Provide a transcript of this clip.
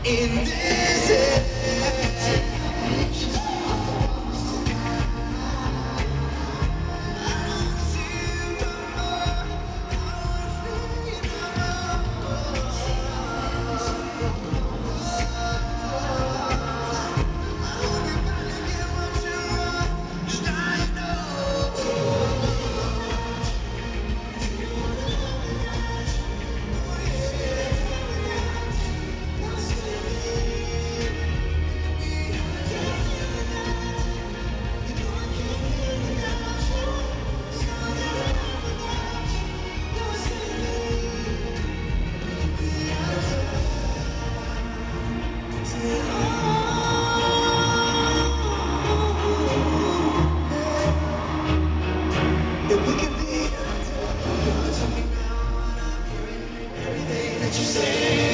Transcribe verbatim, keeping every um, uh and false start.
in this age. That we can be. You're talking about what I'm hearing, everything that you say.